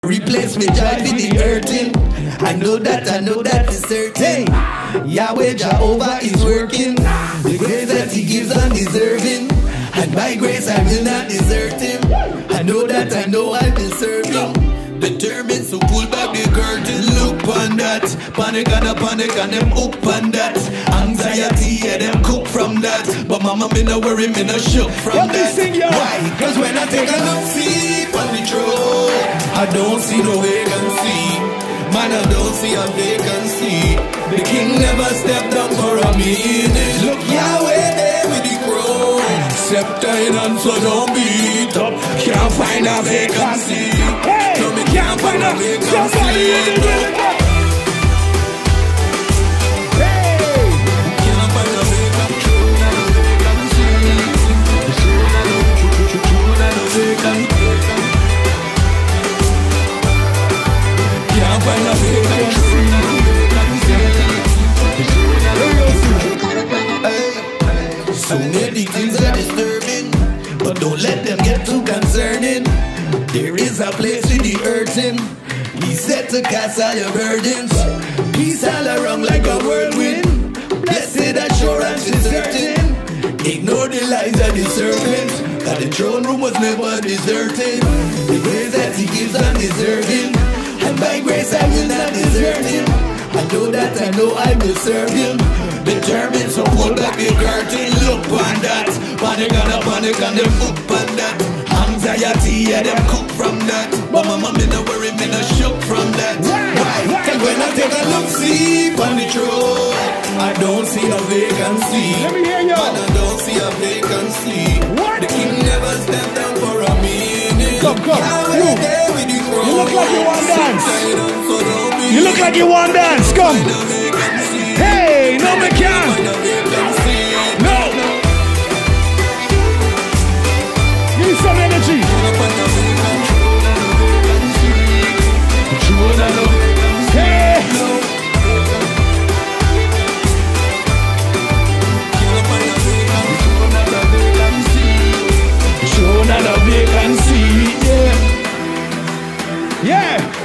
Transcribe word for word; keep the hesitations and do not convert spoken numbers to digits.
Replace me joy with the hurting. I know that, I know that is certain. Yahweh Jehovah is working. The grace that he gives undeserving. And by grace I will not desert him. I know that, I know I deserve him. Determined, so pull back the curtain. Look on that. Panic and a panic and them hook on that. Anxiety, yeah, them cook from that. But mama, me no worry, me no shook from that. Why? Cause when I take a look, see on the throne, I don't see no vacancy. Man, I don't see a vacancy. The king never stepped down for a minute. Look, Yahweh there with the crown. Scepter in hand, so don't beat up. Can't find a vacancy. Hey, no, me can't find a vacancy. Somebody in the building. Hey, can't find a vacancy. Can't find a vacancy. So many things are disturbing, but don't let them get too concerning. There is a place in the hurting. He said to cast all your burdens. Peace all around like a whirlwind. Blessed assurance is certain. Ignore the lies of the serpent, that the throne room was never deserted. The grace that he gives undeserving, and by grace I will not desert him. I know that, I know I will serve him. Determined, so pull back the curtain. Look on that. Panic and a panic and them hook on that. Anxiety, yeah, them cook from that. But mama, me no worry, me no shook from that. Why? Cause when I take a look, see on the throne, I don't see a vacancy. Let me hear you. Man, I don't see a vacancy. What? The king never stepped down for a minute. Come, come, you. There with the crown. You look like you want dance. So you look like you want dance. Come. Hey, no, me can't. No. Give me some energy. Hey. Show another vacancy. Yeah. Yeah.